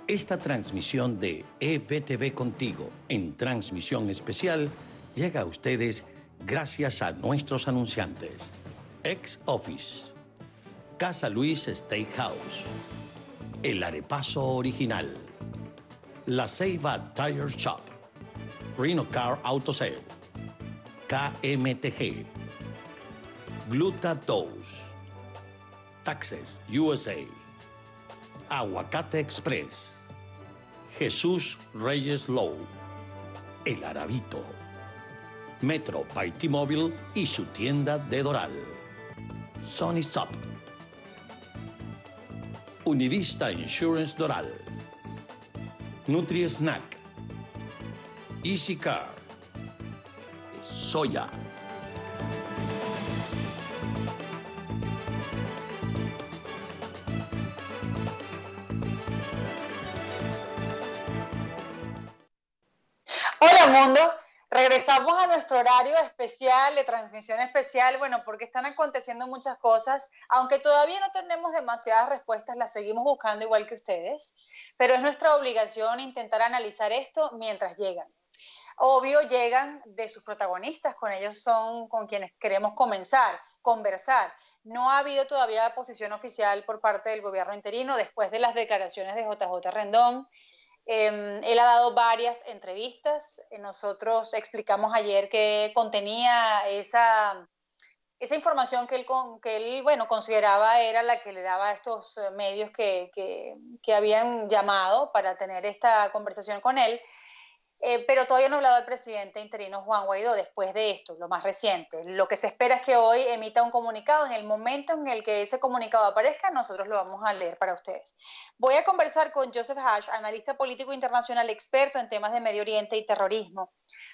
Esta transmisión de EVTV Contigo en transmisión especial llega a ustedes gracias a nuestros anunciantes. Ex Office, Casa Luis Steakhouse, El Arepaso Original, La Ceiba Tire Shop, Reno Car Auto Sale, KMTG, Gluta Dose, Taxes USA, Aguacate Express, Jesús Reyes Low, El Arabito, Metro by T-Mobile y su tienda de Doral, Sony Shop, Univista Insurance Doral, Nutri Snack, Easy Car, Soya. Hola mundo, regresamos a nuestro horario especial de transmisión especial, bueno, porque están aconteciendo muchas cosas, aunque todavía no tenemos demasiadas respuestas, las seguimos buscando igual que ustedes, pero es nuestra obligación intentar analizar esto mientras llegan. Obvio, llegan de sus protagonistas, con ellos son con quienes queremos conversar. No ha habido todavía posición oficial por parte del gobierno interino después de las declaraciones de JJ Rendón. Él ha dado varias entrevistas. Nosotros explicamos ayer que contenía esa información que él consideraba era la que le daba a estos medios que habían llamado para tener esta conversación con él. Pero todavía no ha hablado el presidente interino Juan Guaidó después de esto, lo más reciente. Lo que se espera es que hoy emita un comunicado. En el momento en el que ese comunicado aparezca, nosotros lo vamos a leer para ustedes. Voy a conversar con Joseph Hash, analista político internacional experto en temas de Medio Oriente y terrorismo,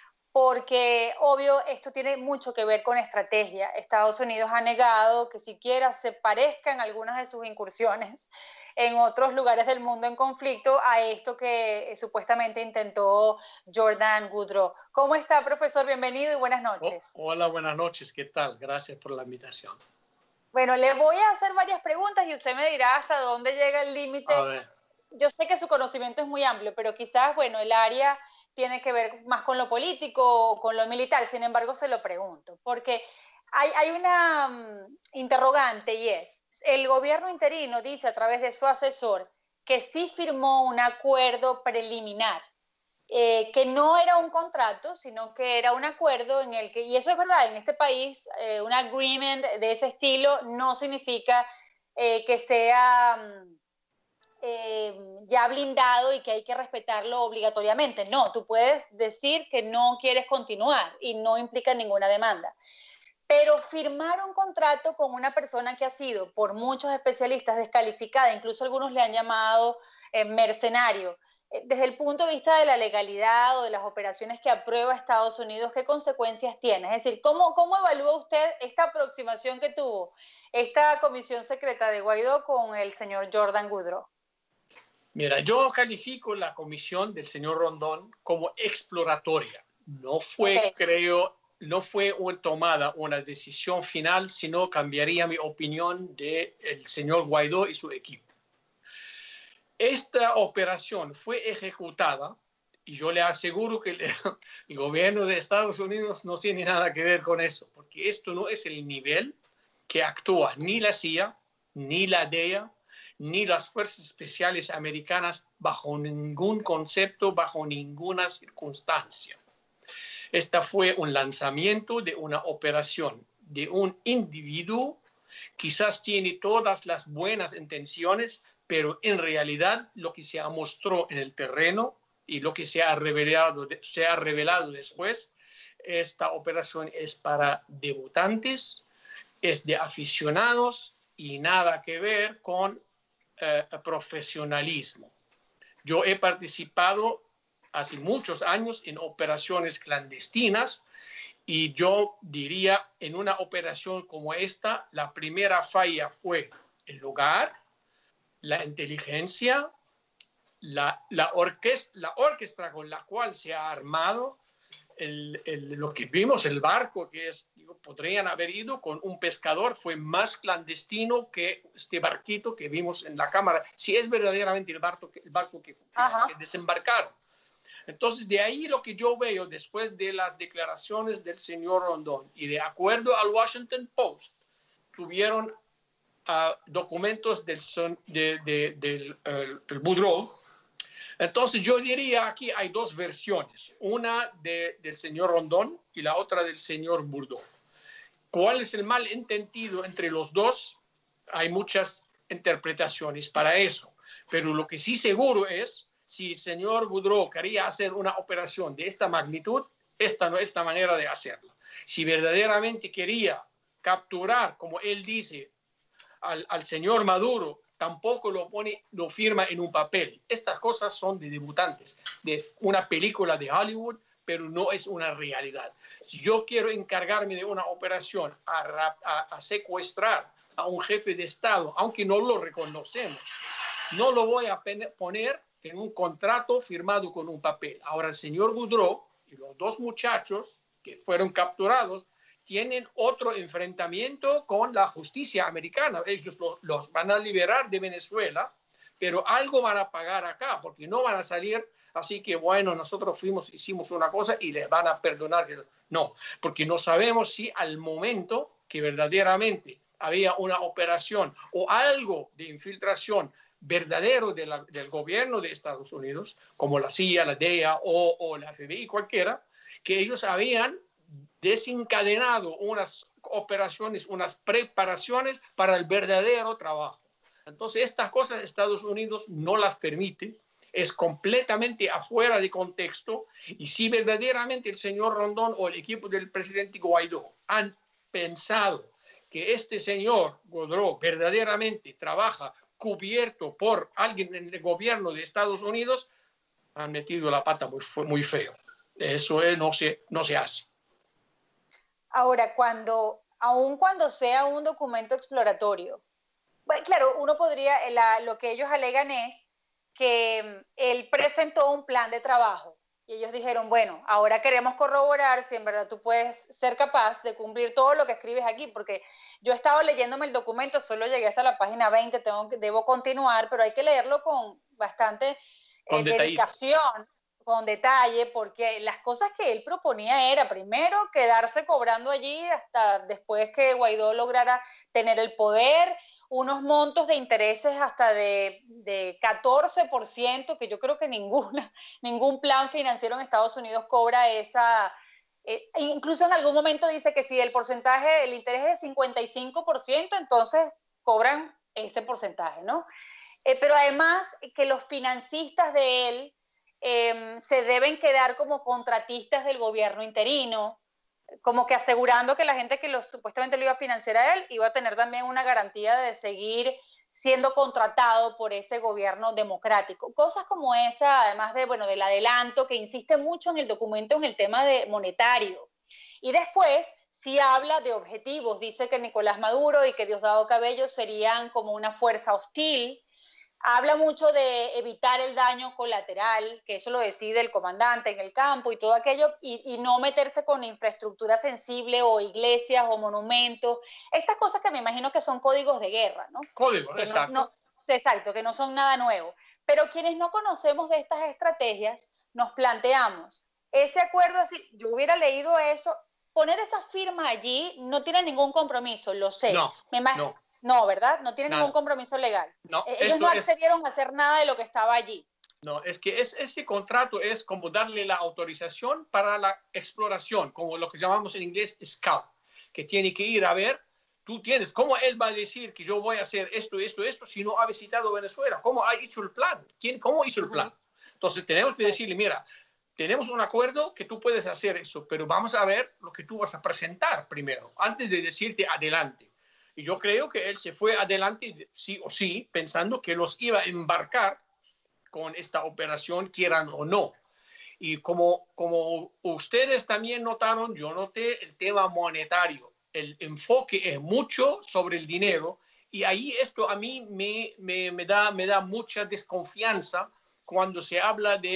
porque obvio esto tiene mucho que ver con estrategia. Estados Unidos ha negado que siquiera se parezcan algunas de sus incursiones en otros lugares del mundo en conflicto a esto que supuestamente intentó Jordan Goodrow. ¿Cómo está, profesor? Bienvenido y buenas noches. Hola, buenas noches. ¿Qué tal? Gracias por la invitación. Bueno, le voy a hacer varias preguntas y usted me dirá hasta dónde llega el límite. Yo sé que su conocimiento es muy amplio, pero quizás, bueno, el área tiene que ver más con lo político o con lo militar. Sin embargo, se lo pregunto, porque hay una interrogante y es, el gobierno interino dice a través de su asesor que sí firmó un acuerdo preliminar, que no era un contrato, sino que era un acuerdo en el que, y eso es verdad, en este país un agreement de ese estilo no significa que sea ya blindado y que hay que respetarlo obligatoriamente. No, tú puedes decir que no quieres continuar y no implica ninguna demanda. Pero firmar un contrato con una persona que ha sido por muchos especialistas descalificada, incluso algunos le han llamado mercenario, desde el punto de vista de la legalidad o de las operaciones que aprueba Estados Unidos, ¿qué consecuencias tiene? Es decir, ¿cómo evalúa usted esta aproximación que tuvo esta comisión secreta de Guaidó con el señor Jordan Goodrow? Mira, yo califico la comisión del señor Rondón como exploratoria. No fue, no fue tomada una decisión final, sino cambiaría mi opinión del señor Guaidó y su equipo. Esta operación fue ejecutada y yo le aseguro que el gobierno de Estados Unidos no tiene nada que ver con eso, porque esto no es el nivel que actúa ni la CIA, ni la DEA, ni las fuerzas especiales americanas bajo ningún concepto, bajo ninguna circunstancia. Esta fue un lanzamiento de una operación de un individuo, quizás tiene todas las buenas intenciones, pero en realidad lo que se mostró en el terreno y lo que se ha revelado después, esta operación es para debutantes, es de aficionados y nada que ver con profesionalismo. Yo he participado hace muchos años en operaciones clandestinas y yo diría en una operación como esta, la primera falla fue el lugar, la inteligencia, la orquesta con la cual se ha armado lo que vimos, el barco, que es, digo, podrían haber ido con un pescador, fue más clandestino que este barquito que vimos en la cámara, si es verdaderamente el barco que desembarcaron. Entonces, de ahí lo que yo veo después de las declaraciones del señor Rondón, y de acuerdo al Washington Post, tuvieron documentos del Boudreaux. Entonces yo diría aquí hay dos versiones, una del señor Rondón y la otra del señor Boudreaux. ¿Cuál es el malentendido entre los dos? Hay muchas interpretaciones para eso, pero lo que sí seguro es, si el señor Boudreaux quería hacer una operación de esta magnitud, esta no es la manera de hacerla. Si verdaderamente quería capturar, como él dice, al señor Maduro, tampoco lo firma en un papel. Estas cosas son de debutantes, de una película de Hollywood, pero no es una realidad. Si yo quiero encargarme de una operación a secuestrar a un jefe de Estado, aunque no lo reconocemos, no lo voy a poner en un contrato firmado con un papel. Ahora el señor Boudreaux y los dos muchachos que fueron capturados tienen otro enfrentamiento con la justicia americana. Ellos los van a liberar de Venezuela, pero algo van a pagar acá, porque no van a salir así que, bueno, nosotros hicimos una cosa y les van a perdonar. No, porque no sabemos si al momento que verdaderamente había una operación o algo de infiltración verdadero del gobierno de Estados Unidos, como la CIA, la DEA o la FBI, cualquiera, que ellos habían desencadenado unas operaciones, unas preparaciones para el verdadero trabajo. Entonces, estas cosas Estados Unidos no las permite, es completamente afuera de contexto, y si verdaderamente el señor Rondón o el equipo del presidente Guaidó han pensado que este señor Boudreaux verdaderamente trabaja cubierto por alguien en el gobierno de Estados Unidos, han metido la pata muy feo. Eso no se hace. Ahora, aun cuando sea un documento exploratorio, bueno, claro, uno podría, lo que ellos alegan es que él presentó un plan de trabajo y ellos dijeron, bueno, ahora queremos corroborar si en verdad tú puedes ser capaz de cumplir todo lo que escribes aquí, porque yo he estado leyéndome el documento, solo llegué hasta la página 20, debo continuar, pero hay que leerlo con bastante dedicación, con detalle, porque las cosas que él proponía era, primero, quedarse cobrando allí hasta después que Guaidó lograra tener el poder, unos montos de intereses hasta de 14%, que yo creo que ningún plan financiero en Estados Unidos cobra esa. Incluso en algún momento dice que si el interés es de 55%, entonces cobran ese porcentaje, ¿no? Pero además que los financistas de él se deben quedar como contratistas del gobierno interino, como que asegurando que la gente que supuestamente lo iba a financiar a él iba a tener también una garantía de seguir siendo contratado por ese gobierno democrático. Cosas como esa, además del adelanto, que insiste mucho en el documento en el tema monetario. Y después sí habla de objetivos, dice que Nicolás Maduro y que Diosdado Cabello serían como una fuerza hostil. Habla mucho de evitar el daño colateral, que eso lo decide el comandante en el campo y todo aquello, y no meterse con infraestructura sensible o iglesias o monumentos. Estas cosas que me imagino que son códigos de guerra, ¿no? Códigos, exacto. Exacto, que no son nada nuevo. Pero quienes no conocemos de estas estrategias, nos planteamos, ese acuerdo, así, yo hubiera leído eso, poner esa firma allí no tiene ningún compromiso, lo sé. No. No, ¿verdad? No tiene ningún compromiso legal. No, ellos no accedieron a hacer nada de lo que estaba allí. No, es que ese contrato es como darle la autorización para la exploración, como lo que llamamos en inglés scout, que tiene que ir a ver, ¿cómo él va a decir que yo voy a hacer esto, si no ha visitado Venezuela? ¿Cómo ha hecho el plan? ¿Cómo hizo el plan? Entonces tenemos que decirle, mira, tenemos un acuerdo que tú puedes hacer eso, pero vamos a ver lo que tú vas a presentar primero, antes de decirte adelante. Y yo creo que él se fue adelante, sí o sí, pensando que los iba a embarcar con esta operación, quieran o no. Y como ustedes también notaron, yo noté el tema monetario. El enfoque es mucho sobre el dinero, y ahí esto a mí me da mucha desconfianza cuando se habla de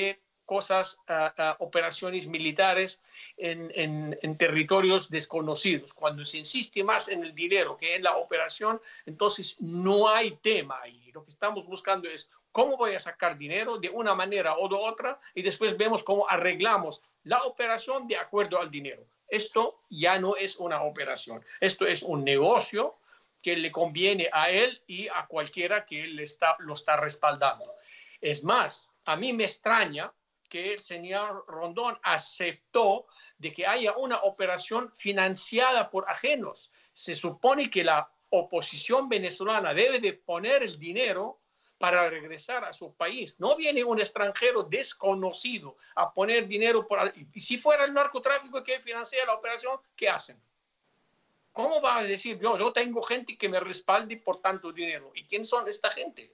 cosas, operaciones militares en territorios desconocidos. Cuando se insiste más en el dinero que en la operación, entonces no hay tema ahí. Lo que estamos buscando es cómo voy a sacar dinero de una manera o de otra y después vemos cómo arreglamos la operación de acuerdo al dinero. Esto ya no es una operación, esto es un negocio que le conviene a él y a cualquiera que él lo está respaldando. Es más, a mí me extraña que el señor Rondón aceptó de que haya una operación financiada por ajenos. Se supone que la oposición venezolana debe de poner el dinero para regresar a su país. No viene un extranjero desconocido a poner dinero. Y si fuera el narcotráfico que financia la operación, ¿qué hacen? ¿Cómo va a decir yo tengo gente que me respalde por tanto dinero? ¿Y quién son esta gente?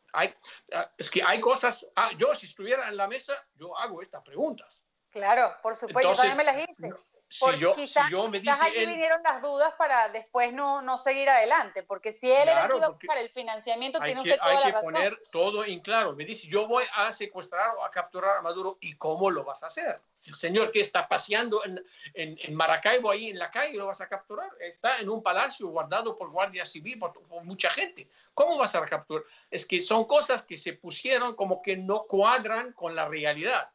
Es que hay cosas. Yo, si estuviera en la mesa, yo hago estas preguntas. Claro, por supuesto, Entonces, yo también me las hice. No, si yo me quizás dice allí él, vinieron las dudas para después no seguir adelante, porque si él era el que iba a buscar el financiamiento, tiene usted toda la razón. Hay que poner todo en claro. Me dice, yo voy a secuestrar o a capturar a Maduro, ¿y cómo lo vas a hacer? Si el señor que está paseando en Maracaibo, ahí en la calle, lo vas a capturar. Está en un palacio guardado por guardia civil, por mucha gente. ¿Cómo vas a capturar? Es que son cosas que se pusieron como que no cuadran con la realidad.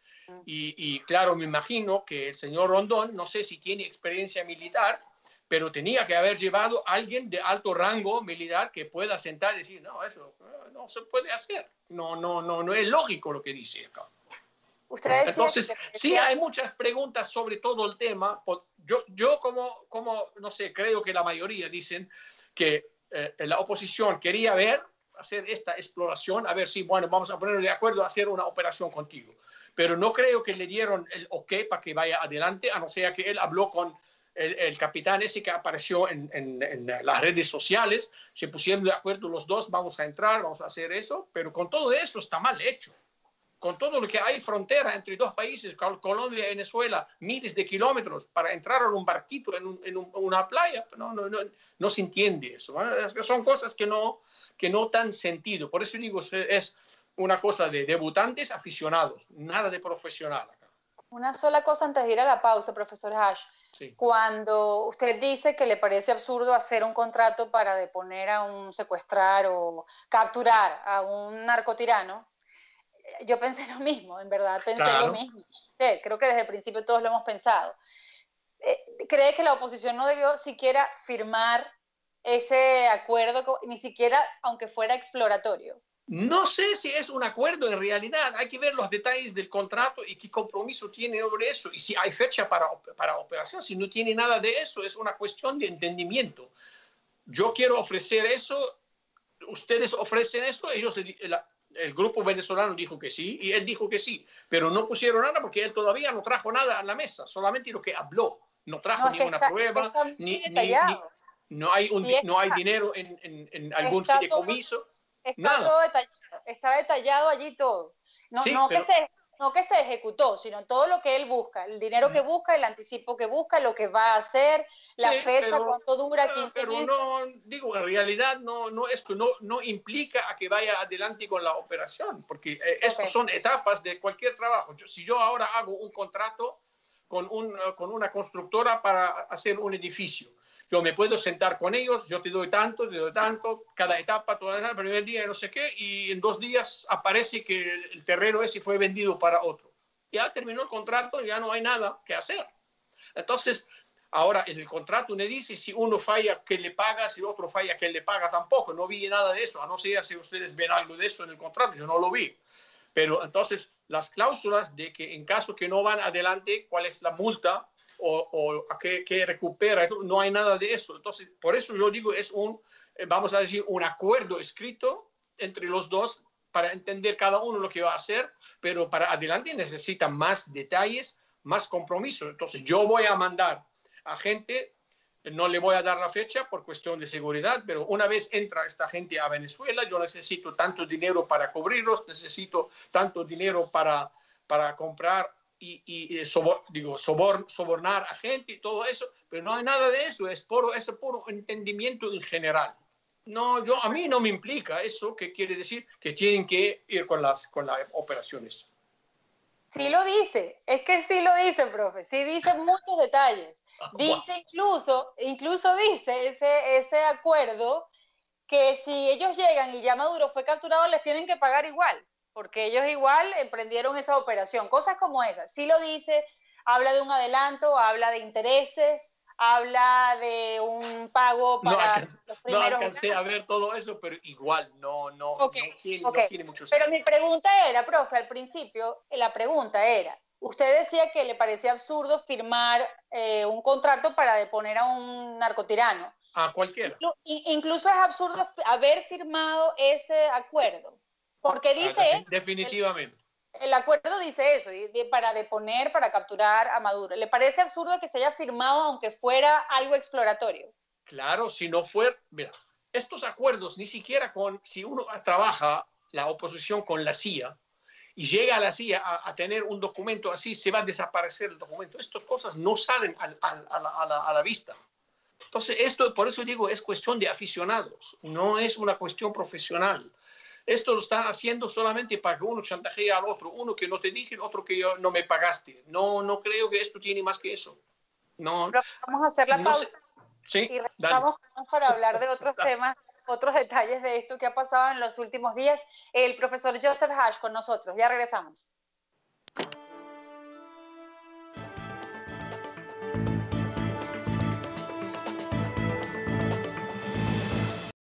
Y claro, me imagino que el señor Rondón, no sé si tiene experiencia militar, pero tenía que haber llevado a alguien de alto rango militar que pueda sentar y decir, no, eso no se puede hacer. No es lógico lo que dice acá. Entonces, sí hay muchas preguntas sobre todo el tema. Yo como no sé, creo que la mayoría dicen que la oposición quería hacer esta exploración, a ver si, bueno, vamos a ponernos de acuerdo a hacer una operación contigo. Pero no creo que le dieron el ok para que vaya adelante, a no ser que él habló con el capitán ese que apareció en las redes sociales, se pusieron de acuerdo los dos, vamos a entrar, vamos a hacer eso, pero con todo eso está mal hecho. Con todo lo que hay frontera entre dos países, Colombia y Venezuela, miles de kilómetros, para entrar en un barquito en una playa, no se entiende eso. Son cosas que no dan sentido. Por eso digo, es una cosa de debutantes aficionados, nada de profesional acá. Una sola cosa antes de ir a la pausa, profesor Hash. Sí. Cuando usted dice que le parece absurdo hacer un contrato para deponer secuestrar o capturar a un narcotirano, yo pensé lo mismo, en verdad pensé lo mismo. Sí, creo que desde el principio todos lo hemos pensado. ¿Cree que la oposición no debió siquiera firmar ese acuerdo, ni siquiera aunque fuera exploratorio? No sé si es un acuerdo en realidad. Hay que ver los detalles del contrato y qué compromiso tiene sobre eso. Y si hay fecha para operación, si no tiene nada de eso, es una cuestión de entendimiento. Yo quiero ofrecer eso, ustedes ofrecen eso, el grupo venezolano dijo que sí y él dijo que sí, pero no pusieron nada porque él todavía no trajo nada a la mesa, solamente lo que habló. No trajo ninguna prueba, no hay dinero en algún fideicomiso. Está detallado allí todo. No que se ejecutó, sino todo lo que él busca, el dinero que busca, el anticipo que busca, lo que va a hacer, la fecha, cuánto dura, 15 meses. Pero digo, en realidad esto no implica a que vaya adelante con la operación, porque estas son etapas de cualquier trabajo. Si yo ahora hago un contrato con una constructora para hacer un edificio, yo me puedo sentar con ellos, yo te doy tanto, cada etapa, el primer día, no sé qué, y en 2 días aparece que el terreno ese fue vendido para otro. Ya terminó el contrato, ya no hay nada que hacer. Entonces, ahora en el contrato me dice si uno falla, que le paga, si otro falla, que le paga tampoco. No vi nada de eso, a no ser si ustedes ven algo de eso en el contrato, yo no lo vi. Pero entonces, las cláusulas de que en caso que no van adelante, ¿cuál es la multa? O a qué recupera, no hay nada de eso. Entonces, por eso yo digo, es vamos a decir, un acuerdo escrito entre los dos para entender cada uno lo que va a hacer, pero para adelante necesitan más detalles, más compromiso. Entonces, yo voy a mandar a gente, no le voy a dar la fecha por cuestión de seguridad, pero una vez entra esta gente a Venezuela, yo necesito tanto dinero para cubrirlos, necesito tanto dinero para comprar y sobornar a gente y todo eso, pero no hay nada de eso, es puro entendimiento en general. A mí no me implica eso, que quiere decir que tienen que ir con las operaciones. Sí lo dice, es que sí lo dice, profe, sí dice muchos detalles. Dice incluso dice ese acuerdo que si ellos llegan y ya Maduro fue capturado, les tienen que pagar igual, porque ellos igual emprendieron esa operación. Cosas como esas. Sí lo dice, habla de un adelanto, habla de intereses, habla de un pago para los No primeros alcancé a ver todo eso, pero igual Ok, ok. no tiene mucho Pero sentido. mi pregunta era, profe, al principio, la pregunta era, usted decía que le parecía absurdo firmar un contrato para deponer a un narcotirano. A cualquiera. Incluso es absurdo haber firmado ese acuerdo, porque dice Definitivamente. el acuerdo dice eso, para deponer, para capturar a Maduro. ¿Le parece absurdo que se haya firmado aunque fuera algo exploratorio? Claro, si no fuera, mira, estos acuerdos ni siquiera si uno trabaja la oposición con la CIA y llega a la CIA a tener un documento así, se va a desaparecer el documento. Estas cosas no salen a la vista. Entonces, esto, por eso digo, es cuestión de aficionados, no es una cuestión profesional. Esto lo está haciendo solamente para que uno chantajee al otro, uno que no te dije, otro que yo no me pagaste. No, no creo que esto tiene más que eso. No, Pero vamos a hacer la no pausa sé. Sí, y dale. regresamos para hablar de otros temas, otros detalles de esto que ha pasado en los últimos días. El profesor Joseph Hash con nosotros. Ya regresamos.